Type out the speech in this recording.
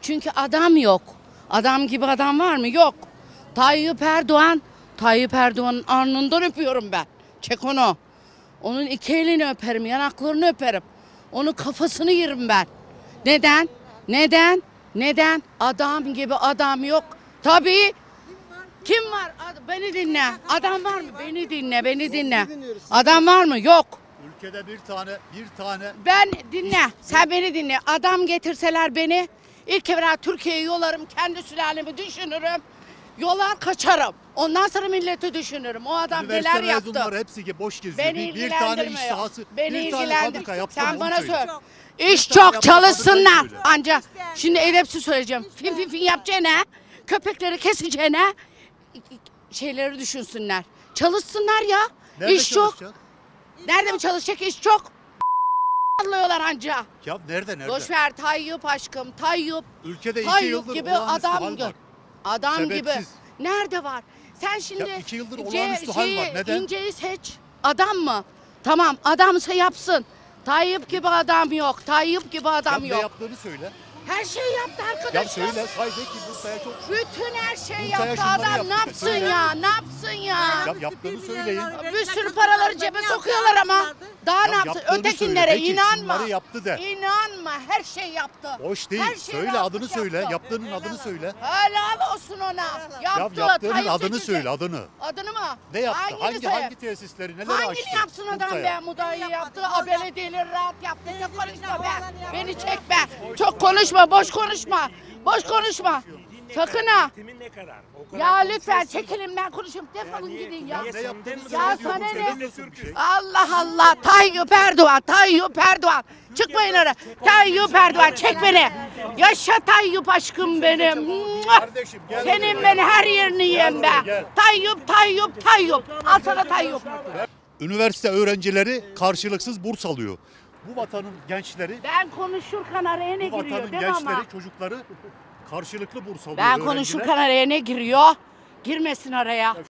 Çünkü adam yok. Adam gibi adam var mı? Yok. Tayyip Erdoğan'ın alnından öpüyorum ben. Çek onu. Onun iki elini öperim, yanaklarını öperim. Onun kafasını yerim ben. Neden? Neden? Adam gibi adam yok. Tabii. Kim var? Beni dinle. Adam var mı? Beni dinle. Adam var mı? Yok. Ülkede bir tane. Ben dinle. Sen beni dinle. Adam getirseler beni ilk evvela Türkiye'yi yolarım. Kendi sülalemi düşünürüm. Yolar kaçarım. Ondan sonra milleti düşünürüm. O adam Üniversite neler yaptı. mezunları hepsi ki boş geziyor. Beni Bir tane iş ilgilendirmiyor. sahası, Beni bir tane ilgilendir. fabrika yaptı. Sen bana söyle. söyle. İş Bir tane çok yaptı, çalışsınlar. fabrikayı söyle. Anca şimdi edepsiz söyleyeceğim. Fin yapacağına, köpekleri keseceğine şeyleri düşünsünler. Çalışsınlar ya. Nerede İş çok. çalışacak? Nerede mi çalışacak? İş çok. Alıyorlar anca. Ya nerede? Boş ver Tayyip aşkım. Tayyip Ülkede 2 Tayyip yıldır gibi olağanüstü adam hal gibi. var. Adam gibi. Sebepsiz. Nerede var? Sen şimdi Ya 2 yıldır olağanüstü hal var. Neden? İnce'yi seç. Adam mı? Tamam adamsa yapsın. Tayyip gibi adam yok. Tayyip gibi adam Ne yok. yaptığını söyle. Her şeyi yaptı arkadaşım. Ya söyle sadece ki Bursa'ya çok Bütün her şeyi Bursa'ya yaptı şunları adam. yaptı. Ne yapsın Söyle. ya? Ne yapsın ya? Ya yaptığını söyleyin. Bir sürü paraları cebe sokuyorlar ama. Daha ne yapsın? yaptığını Ötekinlere söyle. Peki, inanma. şunları yaptı de. İnanma. Her şey yaptı. Boş değil. Her şeyi Söyle rahatlık adını söyle. yaptı. Yaptığının adını söyle. Helal olsun ona. Yaptı. Ya yaptığının Tayyip adını seçecek. söyle adını. Adını mı? Ne yaptı? Hangini Hangi tesisleri neler açtı? Hangini yapsın adam Bursa'ya? be? Mudayı yaptı. Abele delir rahat yaptı. Çok konuşma be. Beni çekme. Çok konuşma. Boş konuşma. Boş konuşma. Sakın ha. Eğitimin ne kadar? O kadar Ya lütfen konuşuyorsun. çekilin ben konuşayım. Defolun gidin ya. Ne yaptığını Ya söyle sana diyorum. ne? Söylemiyorsun bir şey. Allah Allah. Tayyip Erdoğan. Çık bayınlara. Tayyip Erdoğan çek beni. Yaşa Tayyip aşkım benim. Mua! Kardeşim gel. Senin ben her yerini yiyeyim be. Gel. Tayyip. Al sana Tayyip. Üniversite öğrencileri karşılıksız burs alıyor. Bu vatanın gençleri, Ben konuşurken araya ne bu giriyor vatanın değil mi ama? gençleri, çocukları karşılıklı burs alıyor Ben öğrenciler. konuşurken araya ne giriyor? Girmesin araya.